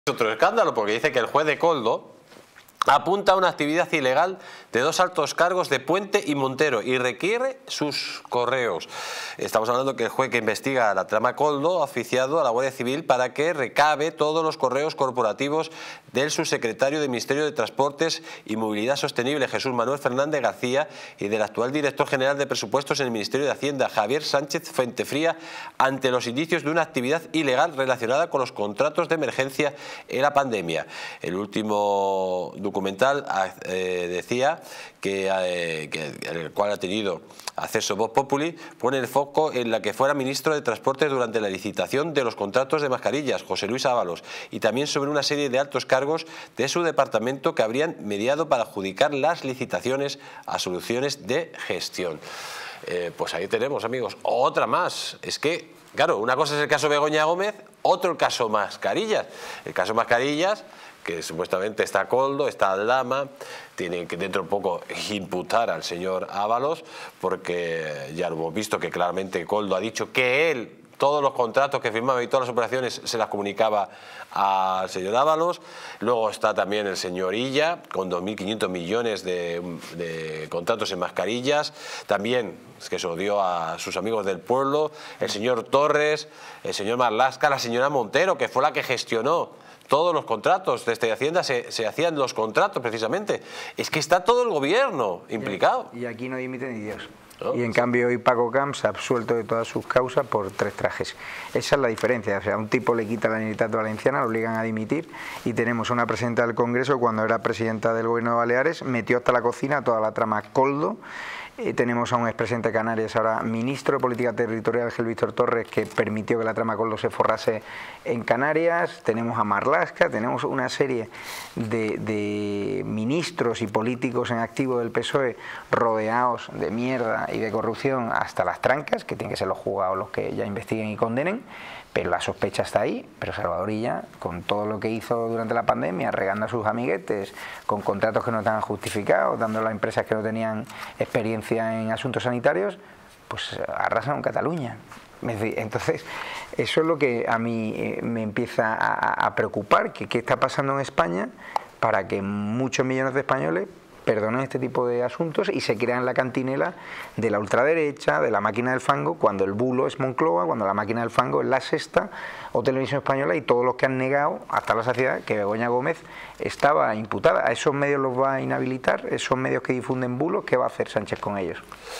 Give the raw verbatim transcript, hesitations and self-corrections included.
Otro escándalo, porque dice que el juez de Coldo apunta a una actividad ilegal de dos altos cargos de Puente y Montero y requiere sus correos. Estamos hablando que el juez que investiga la trama Coldo ha oficiado a la Guardia Civil para que recabe todos los correos corporativos del subsecretario del Ministerio de Transportes y Movilidad Sostenible, Jesús Manuel Fernández García, y del actual director general de Presupuestos en el Ministerio de Hacienda, Javier Sánchez Fuentefría, ante los indicios de una actividad ilegal relacionada con los contratos de emergencia en la pandemia. El último documental eh, decía que, eh, que el cual ha tenido acceso Voz Populi, pone el foco en la que fuera ministro de Transportes durante la licitación de los contratos de mascarillas, José Luis Ábalos, y también sobre una serie de altos cargos de su departamento que habrían mediado para adjudicar las licitaciones a soluciones de gestión. Eh, pues ahí tenemos, amigos, otra más. Es que, claro, una cosa es el caso Begoña Gómez, otro el caso Mascarillas. El caso Mascarillas, que supuestamente está Coldo, está Aldama, tienen que dentro de poco imputar al señor Ábalos, porque ya lo hemos visto que claramente Coldo ha dicho que él todos los contratos que firmaba y todas las operaciones se las comunicaba al señor Ábalos. Luego está también el señor Illa, con dos mil quinientos millones de, de contratos en mascarillas. También, es que se lo dio a sus amigos del pueblo, el señor Torres, el señor Marlaska, la señora Montero, que fue la que gestionó todos los contratos desde Hacienda, se, se hacían los contratos precisamente. Es que está todo el gobierno implicado. Y aquí no dimite ni Dios. ¿No? Y en cambio hoy Paco Camps ha absuelto de todas sus causas por tres trajes. Esa es la diferencia. O sea, un tipo le quita la Generalitat Valenciana, lo obligan a dimitir, y tenemos una presidenta del Congreso, cuando era presidenta del Gobierno de Baleares, metió hasta la cocina toda la trama Coldo. Eh, tenemos a un expresidente de Canarias, ahora ministro de Política Territorial, Gil Víctor Torres, que permitió que la trama Coldo se forrase en Canarias. Tenemos a Marlaska, tenemos una serie de, de ministros y políticos en activo del P S O E rodeados de mierda y de corrupción hasta las trancas, que tienen que ser los juzgados los que ya investiguen y condenen. Pero la sospecha está ahí. Pero Salvador Illa, con todo lo que hizo durante la pandemia, regando a sus amiguetes, con contratos que no estaban justificados, dándole a empresas que no tenían experiencia en asuntos sanitarios, pues arrasan en Cataluña. Entonces, eso es lo que a mí me empieza a, a preocupar, que qué está pasando en España para que muchos millones de españoles perdonen este tipo de asuntos y se crean la cantinela de la ultraderecha, de la máquina del fango, cuando el bulo es Moncloa, cuando la máquina del fango es La Sexta o Televisión Española, y todos los que han negado hasta la saciedad que Begoña Gómez estaba imputada. ¿A esos medios los va a inhabilitar? ¿Esos medios que difunden bulos? ¿Qué va a hacer Sánchez con ellos?